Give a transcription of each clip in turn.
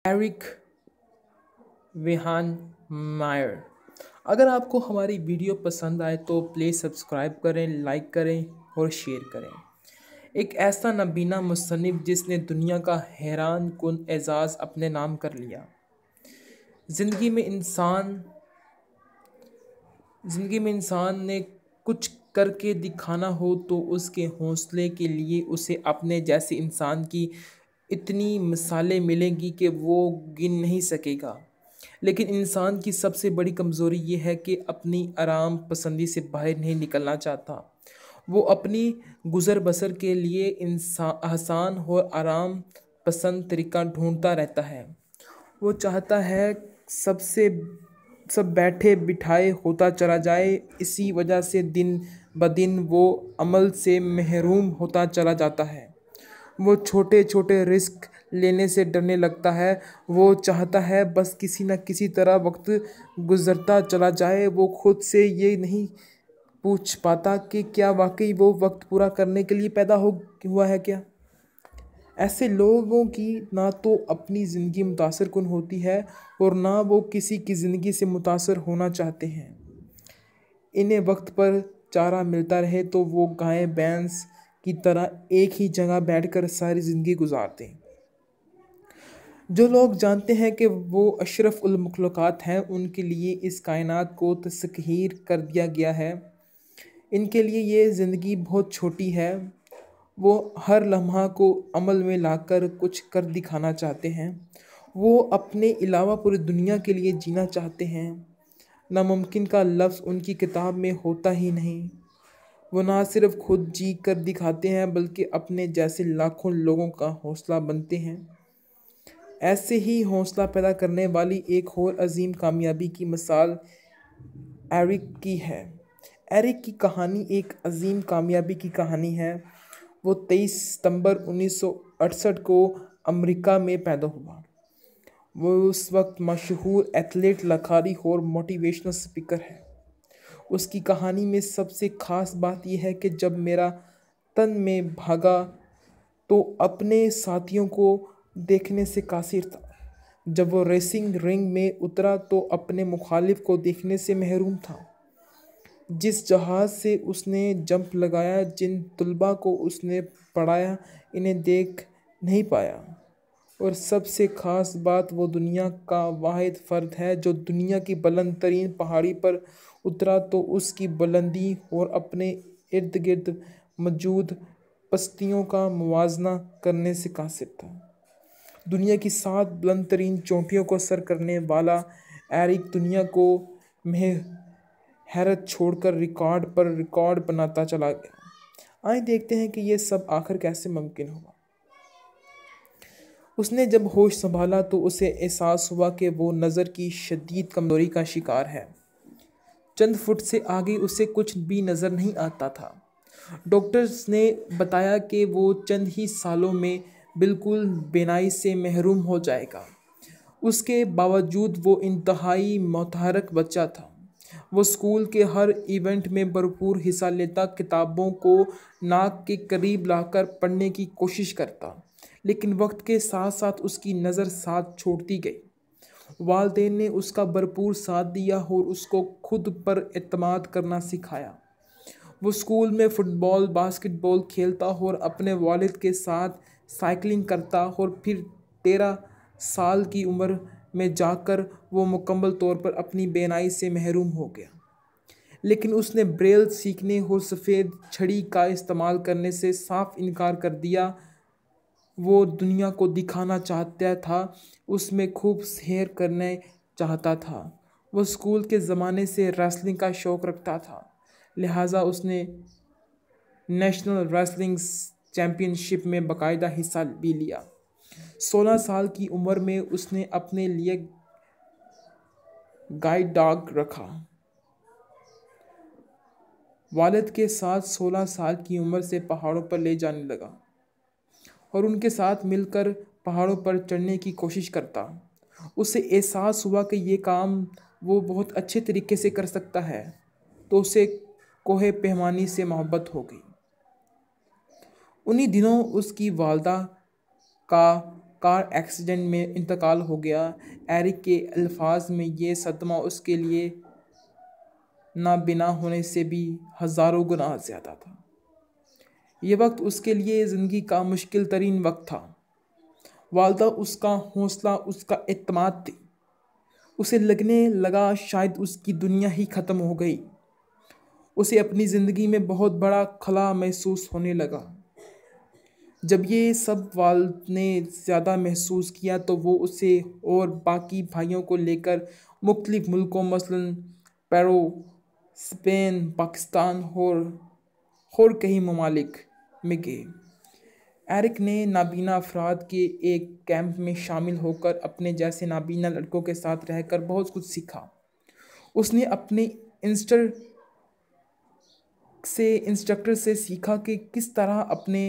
Eric वेहान मायर। अगर आपको हमारी वीडियो पसंद आए तो प्लीज़ सब्सक्राइब करें, लाइक करें और शेयर करें। एक ऐसा नबीना मुसन्निफ़ जिसने दुनिया का हैरान कुन एजाज़ अपने नाम कर लिया। ज़िंदगी में इंसान ने कुछ करके दिखाना हो तो उसके हौसले के लिए उसे अपने जैसे इंसान की इतनी मिसालें मिलेंगी कि वो गिन नहीं सकेगा। लेकिन इंसान की सबसे बड़ी कमज़ोरी ये है कि अपनी आराम पसंदी से बाहर नहीं निकलना चाहता। वो अपनी गुज़र बसर के लिए आसान और आराम पसंद तरीका ढूंढता रहता है। वो चाहता है सबसे सब बैठे बिठाए होता चला जाए। इसी वजह से दिन ब दिन वो अमल से महरूम होता चला जाता है। वो छोटे छोटे रिस्क लेने से डरने लगता है। वो चाहता है बस किसी न किसी तरह वक्त गुजरता चला जाए। वो खुद से ये नहीं पूछ पाता कि क्या वाकई वो वक्त पूरा करने के लिए पैदा हो हुआ है क्या। ऐसे लोगों की ना तो अपनी ज़िंदगी मुतासर कुन होती है और ना वो किसी की ज़िंदगी से मुतासर होना चाहते हैं। इन्हें वक्त पर चारा मिलता रहे तो वो गाय भैंस की तरह एक ही जगह बैठकर सारी ज़िंदगी गुजारते हैं। जो लोग जानते हैं कि वो अशरफ उल मखलूक़ात हैं, उनके लिए इस कायनात को तस्ख़ीर कर दिया गया है। इनके लिए ये ज़िंदगी बहुत छोटी है। वो हर लम्हा को अमल में लाकर कुछ कर दिखाना चाहते हैं। वो अपने अलावा पूरी दुनिया के लिए जीना चाहते हैं। नामुमकिन का लफ्ज़ उनकी किताब में होता ही नहीं। वो ना सिर्फ खुद जी कर दिखाते हैं बल्कि अपने जैसे लाखों लोगों का हौसला बनते हैं। ऐसे ही हौसला पैदा करने वाली एक और अजीम कामयाबी की मिसाल एरिक की है। एरिक की कहानी एक अजीम कामयाबी की कहानी है। वो 23 सितंबर 1968 को अमेरिका में पैदा हुआ। वो उस वक्त मशहूर एथलीट, लखारी और मोटिवेशनल स्पीकर है। उसकी कहानी में सबसे ख़ास बात यह है कि जब मेरा तन में भागा तो अपने साथियों को देखने से कासिर था। जब वो रेसिंग रिंग में उतरा तो अपने मुखालिफ को देखने से महरूम था। जिस जहाज़ से उसने जंप लगाया, जिन तलबा को उसने पढ़ाया, इन्हें देख नहीं पाया। और सबसे ख़ास बात, वो दुनिया का वाहिद फ़र्द है जो दुनिया की बुलंद तरीन पहाड़ी पर उतरा तो उसकी बुलंदी और अपने इर्द गिर्द मौजूद पस्तियों का मुवाजना करने से कासिर था। दुनिया की 7 बुलंद तरीन चोटियों को सर करने वाला एरिक दुनिया को हैरत छोड़कर रिकॉर्ड पर रिकॉर्ड बनाता चला गया। आइए देखते हैं कि ये सब आखिर कैसे मुमकिन हुआ। उसने जब होश संभाला तो उसे एहसास हुआ कि वो नज़र की शदीद कमज़ोरी का शिकार है। चंद फुट से आगे उसे कुछ भी नज़र नहीं आता था। डॉक्टर्स ने बताया कि वो चंद ही सालों में बिल्कुल बीनाई से महरूम हो जाएगा। उसके बावजूद वो इंतहाई मुतहर्रिक बच्चा था। वो स्कूल के हर इवेंट में भरपूर हिस्सा लेता, किताबों को नाक के करीब लाकर पढ़ने की कोशिश करता, लेकिन वक्त के साथ साथ उसकी नज़र साथ छोड़ती गई। वालिदैन ने उसका भरपूर साथ दिया और उसको खुद पर एतमाद करना सिखाया। वो स्कूल में फ़ुटबॉल, बास्केटबॉल खेलता और अपने वालिद के साथ साइकिलिंग करता और फिर 13 साल की उम्र में जाकर वो मुकम्मल तौर पर अपनी बेनाई से महरूम हो गया। लेकिन उसने ब्रेल सीखने और सफ़ेद छड़ी का इस्तेमाल करने से साफ इनकार कर दिया। वो दुनिया को दिखाना चाहता था, उसमें खूब सैर करने चाहता था। वो स्कूल के ज़माने से रेसलिंग का शौक़ रखता था, लिहाजा उसने नेशनल रेसलिंग चैम्पियनशिप में बाकायदा हिस्सा भी लिया। 16 साल की उम्र में उसने अपने लिए गाइड डॉग रखा। वालिद के साथ 16 साल की उम्र से पहाड़ों पर ले जाने लगा और उनके साथ मिलकर पहाड़ों पर चढ़ने की कोशिश करता। उसे एहसास हुआ कि ये काम वो बहुत अच्छे तरीके से कर सकता है, तो उसे कोहे पैमानी से मोहब्बत हो गई। उन्हीं दिनों उसकी वालदा का कार एक्सीडेंट में इंतकाल हो गया। एरिक के अल्फाज में ये सदमा उसके लिए नाबीना होने से भी हज़ारों गुना ज़्यादा था। ये वक्त उसके लिए ज़िंदगी का मुश्किल तरीन वक्त था। वालदा उसका हौसला, उसका एतमाद थी। उसे लगने लगा शायद उसकी दुनिया ही ख़त्म हो गई। उसे अपनी ज़िंदगी में बहुत बड़ा खला महसूस होने लगा। जब ये सब वाल्द ने ज़्यादा महसूस किया तो वो उसे और बाकी भाइयों को लेकर मुख्तलिफ़ मुल्कों मसलन पेरू, स्पेन, पाकिस्तान और कई ममालिक में गए। एरिक ने नाबीना अफराद के एक कैंप में शामिल होकर अपने जैसे नाबीना लड़कों के साथ रहकर बहुत कुछ सीखा। उसने अपने इंस्ट्रक्टर से सीखा कि किस तरह अपने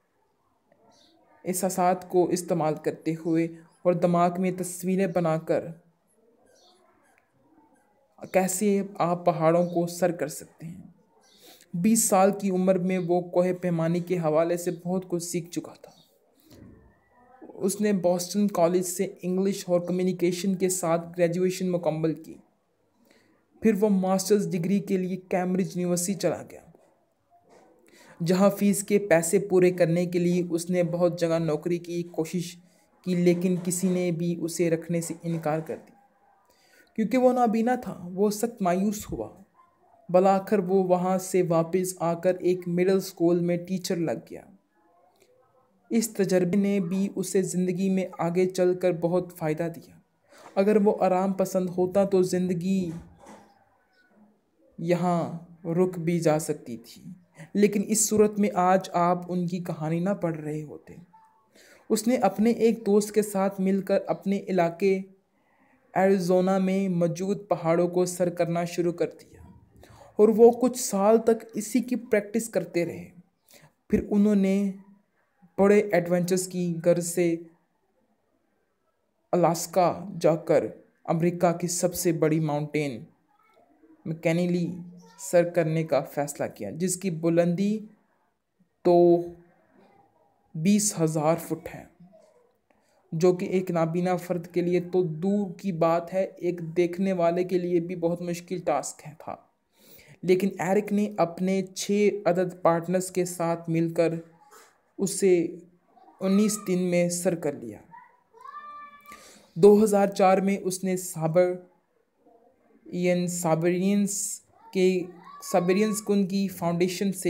एहसासात को इस्तेमाल करते हुए और दिमाग में तस्वीरें बनाकर कैसे आप पहाड़ों को सर कर सकते हैं। 20 साल की उम्र में वो कोहे पैमाने के हवाले से बहुत कुछ सीख चुका था। उसने बॉस्टन कॉलेज से इंग्लिश और कम्युनिकेशन के साथ ग्रेजुएशन मुकम्मल की। फिर वो मास्टर्स डिग्री के लिए कैम्ब्रिज यूनिवर्सिटी चला गया, जहाँ फ़ीस के पैसे पूरे करने के लिए उसने बहुत जगह नौकरी की कोशिश की, लेकिन किसी ने भी उसे रखने से इनकार कर दिया क्योंकि वो नाबीना था। वो सख्त मायूस हुआ। भलाकर वो वहाँ से वापस आकर एक मिडिल स्कूल में टीचर लग गया। इस तजर्बे ने भी उसे ज़िंदगी में आगे चलकर बहुत फ़ायदा दिया। अगर वो आराम पसंद होता तो ज़िंदगी यहाँ रुक भी जा सकती थी, लेकिन इस सूरत में आज आप उनकी कहानी ना पढ़ रहे होते। उसने अपने एक दोस्त के साथ मिलकर अपने इलाके एरिज़ोना में मौजूद पहाड़ों को सर करना शुरू कर दिया और वो कुछ साल तक इसी की प्रैक्टिस करते रहे। फिर उन्होंने बड़े एडवेंचर्स की गर्ज से अलास्का जाकर अमेरिका की सबसे बड़ी माउंटेन मैककिनली सर करने का फ़ैसला किया, जिसकी बुलंदी तो 20,000 फुट है, जो कि एक नाबीना फ़र्द के लिए तो दूर की बात है, एक देखने वाले के लिए भी बहुत मुश्किल टास्क था। लेकिन एरिक ने अपने 6 अदद पार्टनर्स के साथ मिलकर उसे 19 दिन में सर कर लिया। 2004 में उसने साबेरियंस की फाउंडेशन से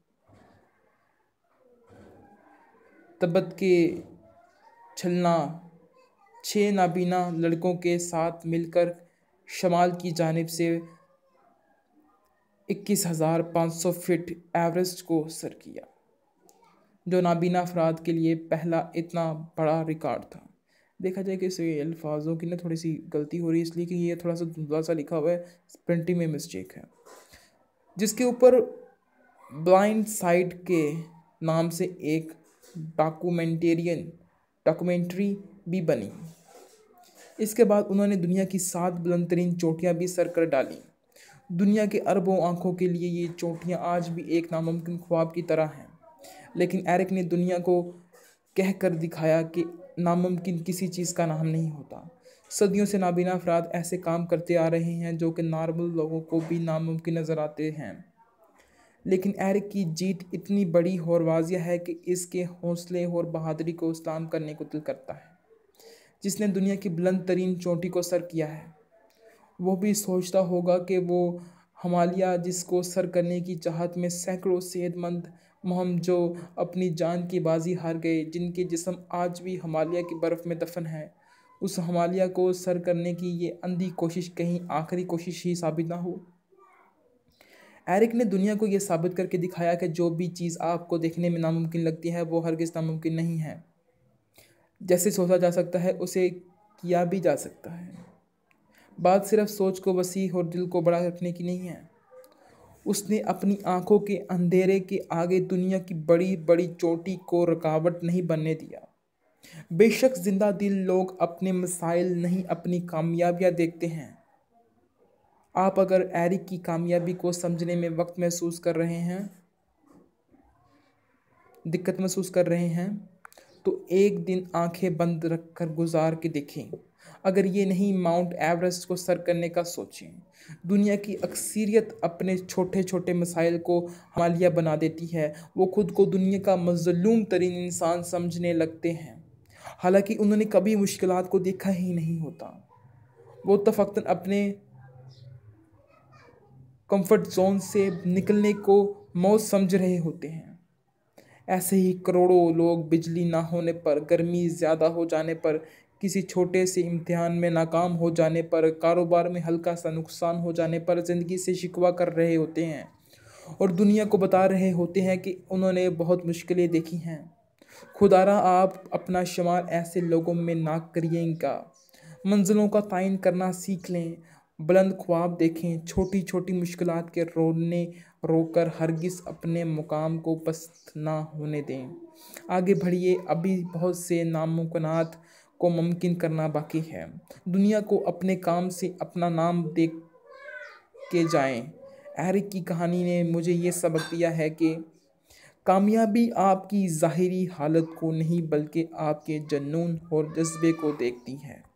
तिब्बत के छलना 6 नाबीना लड़कों के साथ मिलकर शमाल की जानिब से 21,500 फीट एवरेस्ट को सर किया, जो नाबीना अफराद के लिए पहला इतना बड़ा रिकॉर्ड था। देखा जाए कि इसे अल्फाजों की ना थोड़ी सी गलती हो रही है, इसलिए कि ये थोड़ा सा धुंधला सा लिखा हुआ है, प्रिंटिंग में मिस्टेक है। जिसके ऊपर ब्लाइंड साइड के नाम से एक डॉक्यूमेंट्री भी बनी। इसके बाद उन्होंने दुनिया की 7 बुलंद तरीन चोटियाँ भी सर कर डाली। दुनिया के अरबों आँखों के लिए ये चोटियाँ आज भी एक नामुमकिन ख्वाब की तरह हैं, लेकिन एरिक ने दुनिया को कह कर दिखाया कि नामुमकिन किसी चीज़ का नाम नहीं होता। सदियों से नाबीना अफराद ऐसे काम करते आ रहे हैं जो कि नॉर्मल लोगों को भी नामुमकिन नज़र आते हैं, लेकिन एरिक की जीत इतनी बड़ी और वाज़िया है कि इसके हौसले और बहादुरी को सलाम करने को दिल करता है। जिसने दुनिया की बुलंद तरीन चोटी को सर किया है, वो भी सोचता होगा कि वो हिमालय जिसको सर करने की चाहत में सैकड़ों सेहतमंद मुहिम जो अपनी जान की बाजी हार गए, जिनके जिस्म आज भी हिमालय की बर्फ़ में दफन है, उस हिमालय को सर करने की ये अंधी कोशिश कहीं आखिरी कोशिश ही साबित ना हो। एरिक ने दुनिया को यह साबित करके दिखाया कि जो भी चीज़ आपको देखने में नामुमकिन लगती है वो हरगिज़ नामुमकिन नहीं है। जैसे सोचा जा सकता है उसे किया भी जा सकता है। बात सिर्फ सोच को वसी और दिल को बड़ा रखने की नहीं है। उसने अपनी आंखों के अंधेरे के आगे दुनिया की बड़ी बड़ी चोटी को रुकावट नहीं बनने दिया। बेशक जिंदा दिल लोग अपने मसाइल नहीं अपनी कामयाबियां देखते हैं। आप अगर एरिक की कामयाबी को समझने में दिक्कत महसूस कर रहे हैं तो एक दिन आंखें बंद रखकर गुजार के देखें। अगर ये नहीं माउंट एवरेस्ट को सर करने का सोचें। दुनिया की अक्सरियत अपने छोटे छोटे मसाइल को हिमालय बना देती है। वो खुद को दुनिया का मज़लूम तरीन इंसान समझने लगते हैं, हालांकि उन्होंने कभी मुश्किलात को देखा ही नहीं होता। वो तो फ़कत अपने कंफर्ट जोन से निकलने को मौत समझ रहे होते हैं। ऐसे ही करोड़ों लोग बिजली ना होने पर, गर्मी ज़्यादा हो जाने पर, किसी छोटे से इम्तिहान में नाकाम हो जाने पर, कारोबार में हल्का सा नुकसान हो जाने पर ज़िंदगी से शिकवा कर रहे होते हैं और दुनिया को बता रहे होते हैं कि उन्होंने बहुत मुश्किलें देखी हैं। खुदारा आप अपना शुमार ऐसे लोगों में ना करिएगा। मंजिलों का तयन करना सीख लें, बुलंद ख्वाब देखें, छोटी छोटी मुश्किलात के रोने रोकर हरगिज़ अपने मुकाम को पस्त ना होने दें। आगे बढ़िए, अभी बहुत से नामुमकिनात को मुमकिन करना बाकी है। दुनिया को अपने काम से अपना नाम दे के जाएं। एरिक की कहानी ने मुझे ये सबक दिया है कि कामयाबी आपकी ज़ाहिरी हालत को नहीं बल्कि आपके जुनून और जज्बे को देखती है।